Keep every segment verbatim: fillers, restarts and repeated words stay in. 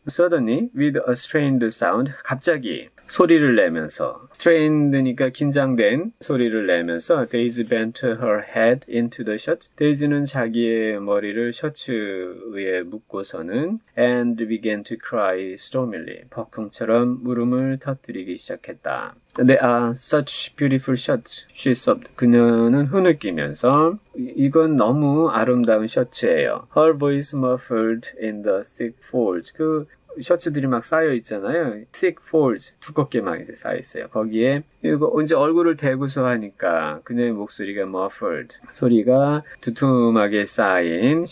Suddenly, with a strained sound, 갑자기 소리를 내면서 strained니까 긴장된 소리를 내면서 Daisy bent her head into the shirt. 데이지는 자기의 머리를 셔츠에 묶고서는 and began to cry stormily. 폭풍처럼 울음을 터뜨리기 시작했다. They are such beautiful shirts, she sobbed. 그녀는 흐느끼면서 이건 너무 아름다운 셔츠예요. Her voice muffled in the thick folds. 그 셔츠들이 막 쌓여 있잖아요. thick folds, 두껍게 막 이제 쌓여 있어요. 거기에 이거 이제 얼굴을 대고서 하니까 그녀의 목소리가 muffled, 소리가 두툼하게 쌓인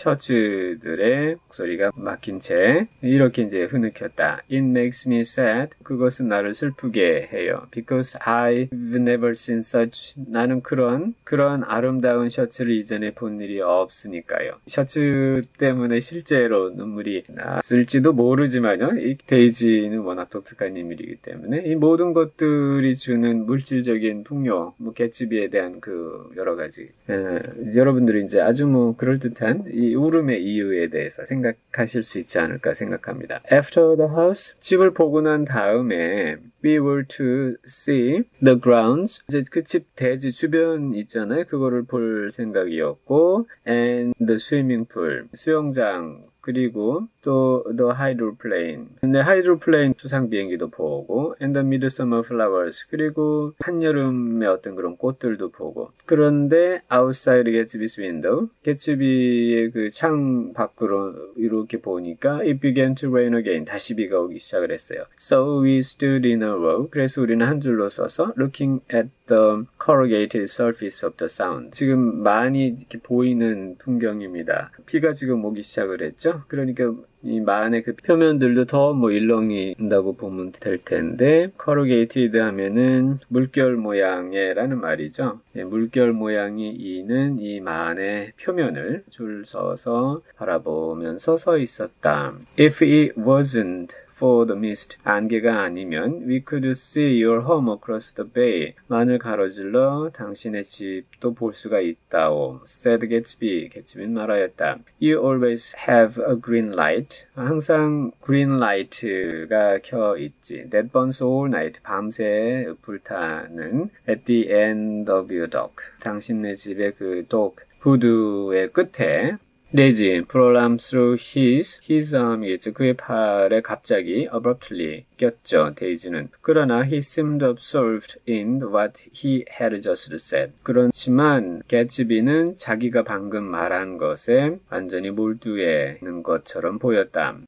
셔츠들의 목소리가 막힌 채 이렇게 이제 흐느꼈다. It makes me sad. 그것은 나를 슬프게 해요. Because I've never seen such. 나는 그런 그런 아름다운 셔츠를 이전에 본 일이 없으니까요. 셔츠 때문에 실제로 눈물이 났을지도 모르지만 이 데이지는 워낙 독특한 인물이기 때문에 이 모든 것들이 주는 물질적인 풍요, 뭐 개츠비에 대한 그 여러 가지 에, 여러분들이 이제 아주 뭐 그럴듯한 이 울음의 이유에 대해서 생각하실 수 있지 않을까 생각합니다. After the house, 집을 보고 난 다음에 we were to see the grounds. 이제 그 집 대지 주변 있잖아요. 그거를 볼 생각이었고 and the swimming pool, 수영장. 그리고 또 the hydroplane. 근데 hydroplane 수상 비행기도 보고 and the midsummer flowers. 그리고 한여름의 어떤 그런 꽃들도 보고. 그런데 outside Gatsby's window, 개츠비의 그 창 밖으로 이렇게 보니까 it began to rain again. 다시 비가 오기 시작을 했어요. So we stood in a row. 그래서 우리는 한 줄로 서서 looking at the corrugated surface of the sound. 지금 많이 이렇게 보이는 풍경입니다. 비가 지금 오기 시작을 했죠. 그러니까 이 만의 그 표면들도 더 뭐 일렁인다고 보면 될 텐데 corrugated 하면은 물결 모양의 라는 말이죠. 예, 물결 모양이 이는 이 만의 표면을 줄 서서 바라보면서 서 있었다. If it wasn't for the mist, 안개가 아니면 we could see your home across the bay. 만을 가로질러 당신의 집도 볼 수가 있다오. said Gatsby. 개츠비는 말하였다. You always have a green light. 항상 green light가 켜 있지. That burns all night. 밤새 불타는 at the end of your dock. 당신네 집의 그 dock, 부두의 끝에 데이지, 프롤람 through his, his arm이겠죠. 그의 팔에 갑자기 abruptly 꼈죠, 데이지는. 그러나 he seemed absorbed in what he had just said. 그렇지만 개츠비는 자기가 방금 말한 것에 완전히 몰두해 있는 것처럼 보였다.